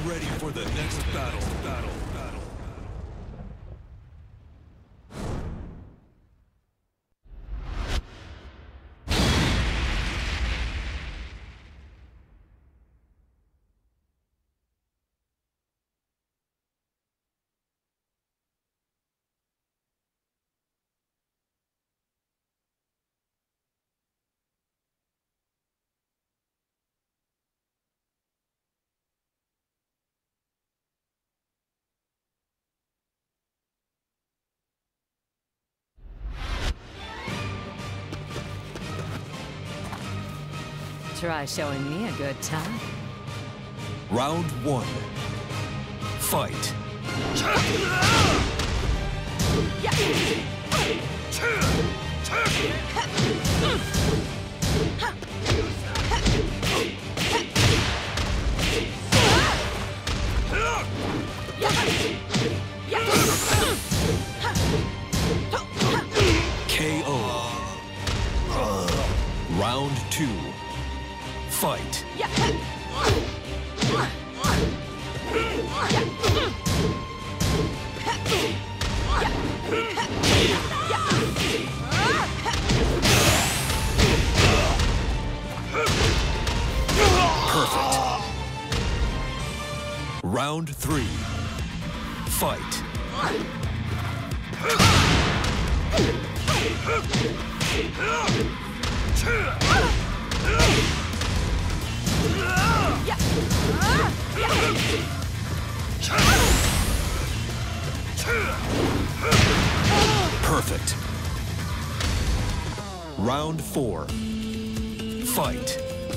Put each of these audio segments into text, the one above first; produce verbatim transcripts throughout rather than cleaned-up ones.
ready for the next battle. Battle. Battle. Try showing me a good time. Round one. Fight. K O. Round two. Fight. Perfect. Round three. Fight. Perfect. Round four. Fight.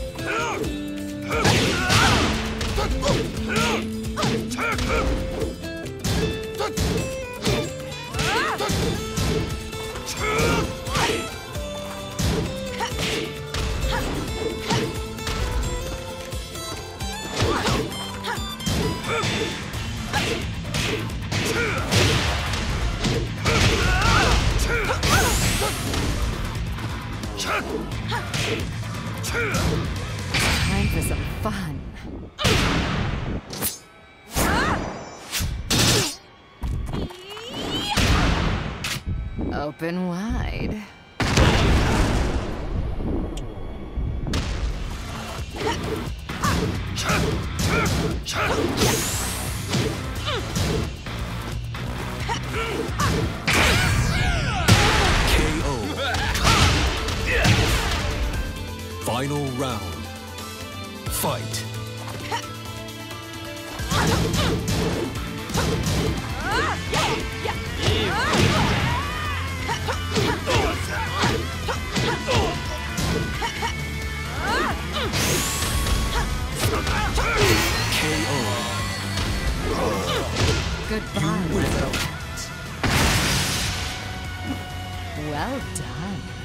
Time for some fun. Open wide. K O. Final round. Fight. K O. Goodbye, little rat. Well done.